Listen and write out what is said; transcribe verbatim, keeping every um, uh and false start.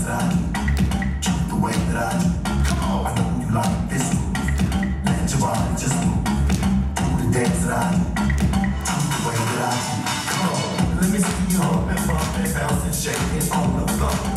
dance that I do, jump the way that I do. Come on, I know you like this move. Let your body just move. Do the dance that I do, jump the way that I do. Come on, let me see you up and bump and bounce and shake it on the floor.